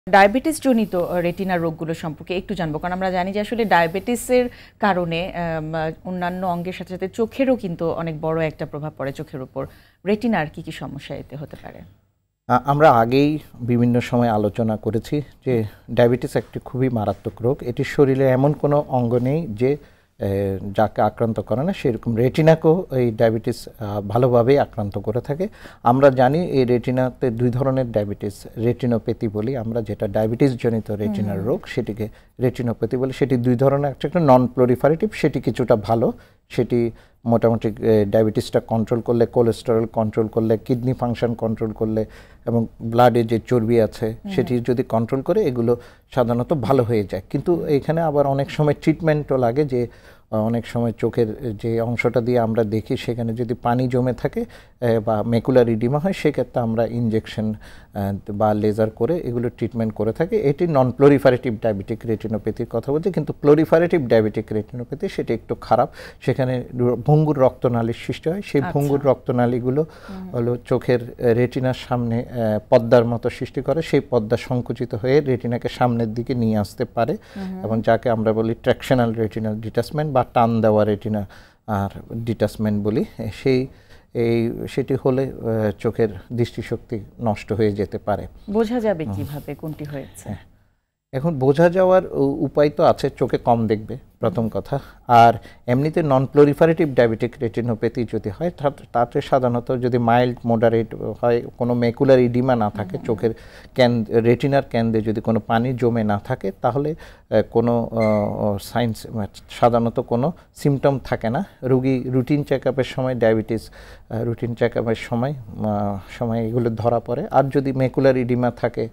Diabetes জনিত retina রোগগুলো সম্পর্কে একটু জানবো, কারণ আমরা জানি যে আসলে ডায়াবেটিসের কারণে অন্যান্য অঙ্গের সাথে সাথে চোখেরও কিন্তু অনেক বড় একটা প্রভাব পড়ে চোখের উপর। রেটিনার কি কি সমস্যা এতে হতে পারে? আমরা আগেই বিভিন্ন সময় আলোচনা করেছি যে ডায়াবেটিস একটি খুবই মারাত্মক রোগ। এটি শরীরে এমন কোনো অঙ্গ নেই যে যাকে আক্রান্ত করে না, সেরকম রেটিনাকেও এই ডায়াবেটিস ভালোভাবেই আক্রান্ত করে থাকে। আমরা জানি এই রেটিনাতে দুই ধরনের ডায়াবেটিস, রেটিনোপ্যাথি বলি আমরা, যেটা ডায়াবেটিস জনিত রেটিনার রোগ সেটিকে রেটিনোপ্যাথি বলি। সেটি দুই ধরনের, একটা নন প্লোরিফারেটিভ, সেটি কিছুটা ভালো, সেটি মোটামুটি ডায়াবেটিসটা কন্ট্রোল করলে, কোলেস্টেরল কন্ট্রোল করলে, কিডনি ফাংশন কন্ট্রোল করলে এবং ব্লাডে যে চর্বি আছে সেটি যদি কন্ট্রোল করে, এগুলো সাধারণত ভালো হয়ে যায়। কিন্তু এখানে আবার অনেক সময় ট্রিটমেন্টও লাগে, যে অনেক সময় চোখের যে অংশটা দিয়ে আমরা দেখি সেখানে যদি পানি জমে থাকে বা ম্যাকুলার ইডিমা হয়, সেক্ষেত্রে আমরা ইনজেকশন বা লেজার করে এগুলো ট্রিটমেন্ট করে থাকি। এটি নন প্লোরিফারেটিভ ডায়াবেটিক রেটিনোপ্যাথির কথা বলছি। কিন্তু প্লোরিফারেটিভ ডায়াবেটিক রেটিনোপ্যাথি সেটি একটু খারাপ। সেখানে ভঙ্গুর রক্তনালীর সৃষ্টি হয়। সেই ভঙ্গুর রক্তনালীগুলো হলো চোখের রেটিনার সামনে পর্দার মতো সৃষ্টি করে। সেই পর্দা সংকুচিত হয়ে রেটিনাকে সামনের দিকে নিয়ে আসতে পারে, এবং যাকে আমরা বলি ট্র্যাকশনাল রেটিনাল ডিটাচমেন্ট বা টান দেওয়া রেটিনা আর ডিটাচমেন্ট বলি। সেটি হলে চোখের দৃষ্টিশক্তি নষ্ট হয়ে যেতে পারে। বোঝা যাবে কিভাবে কোনটি হয়েছে? এখন বোঝা যাওয়ার উপায় তো আছে, চোখে কম দেখবে প্রথম কথা। আর এমনিতে নন প্লোরিফারেটিভ ডায়াবেটিক রেটিনোপ্যাথি যদি হয়, তাতে সাধারণত যদি মাইল্ড মডারেট হয়, কোনো ম্যাকুলার ইডিমা না থাকে, চোখের রেটিনার কেন্দ্রে যদি কোনো পানি জমে না থাকে, তাহলে কোনো সাইন্স সাধারণত কোনো সিমটম থাকে না। রুগী রুটিন চেক আপের সময়, ডায়াবেটিস রুটিন চেক আপের সময় এগুলো ধরা পড়ে। আর যদি ম্যাকুলার ইডিমা থাকে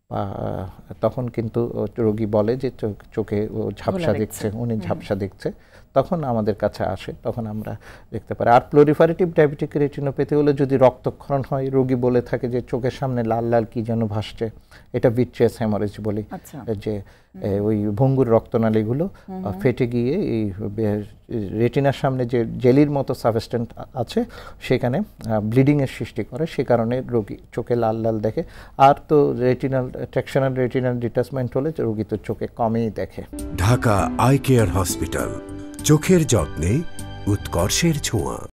তখন কিন্তু রোগী বলে যে চোখে ঝাপসা দেখছে, উনি ঝাপসা দেখছে, তখন আমাদের কাছে আসে, তখন আমরা দেখতে পারি। আর প্লোরিফারেটিভ ডায়াবেটিক রেটিনোপ্যাথি হলে যদি রক্তক্ষরণ হয়, রোগী বলে থাকে যে চোখের সামনে লাল লাল কি যেন ভাসছে, এটা ভিট্রিয়াস হ্যামারেজ বলি, যে ওই ভঙ্গুর রক্তনালীগুলো ফেটে গিয়ে এই রেটিনার সামনে যে জেলির মতো সাবস্টেন্স আছে সেখানে ব্লিডিংয়ের সৃষ্টি করে, সে কারণে রোগী চোখে লাল লাল দেখে। আর তো ট্র্যাকশনাল রেটিনাল ডিটাচমেন্ট হলে রোগী তো চোখে কমই দেখে। ঢাকা আই কেয়ার হসপিটাল, চোখের যত্নে উৎকর্ষের ছোঁয়া।